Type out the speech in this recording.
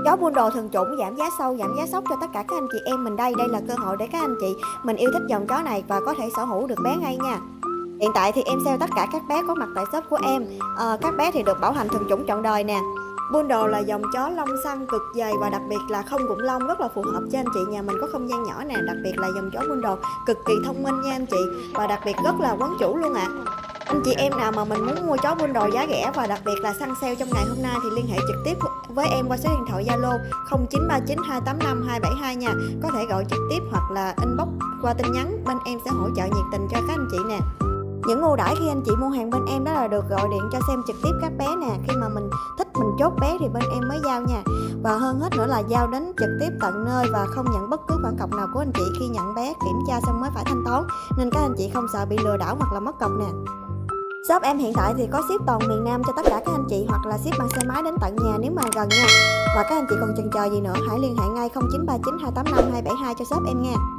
Chó Poodle thuần chủng giảm giá sâu, giảm giá sốc cho tất cả các anh chị em mình đây. Đây là cơ hội để các anh chị mình yêu thích dòng chó này và có thể sở hữu được bé ngay nha. Hiện tại thì em sale tất cả các bé có mặt tại shop của em. Các bé thì được bảo hành thuần chủng trọn đời nè. Poodle là dòng chó lông săn cực dày và đặc biệt là không cụm lông, rất là phù hợp cho anh chị nhà mình có không gian nhỏ nè. Đặc biệt là dòng chó Poodle cực kỳ thông minh nha anh chị, và đặc biệt rất là quấn chủ luôn ạ. Anh chị em nào mà mình muốn mua chó Poodle giá rẻ và đặc biệt là săn sale trong ngày hôm nay thì liên hệ trực tiếp với em qua số điện thoại Zalo 0939 285 272 nha. Có thể gọi trực tiếp hoặc là inbox qua tin nhắn, bên em sẽ hỗ trợ nhiệt tình cho các anh chị nè. Những ưu đãi khi anh chị mua hàng bên em đó là được gọi điện cho xem trực tiếp các bé nè. Khi mà mình thích mình chốt bé thì bên em mới giao nha. Và hơn hết nữa là giao đến trực tiếp tận nơi và không nhận bất cứ khoản cọc nào của anh chị khi nhận bé, kiểm tra xong mới phải thanh toán. Nên các anh chị không sợ bị lừa đảo hoặc là mất cọc nè. Shop em hiện tại thì có ship toàn miền Nam cho tất cả các anh chị, hoặc là ship bằng xe máy đến tận nhà nếu mà gần nha. Và các anh chị còn chần chờ gì nữa, hãy liên hệ ngay 0939 285 272 cho shop em nha.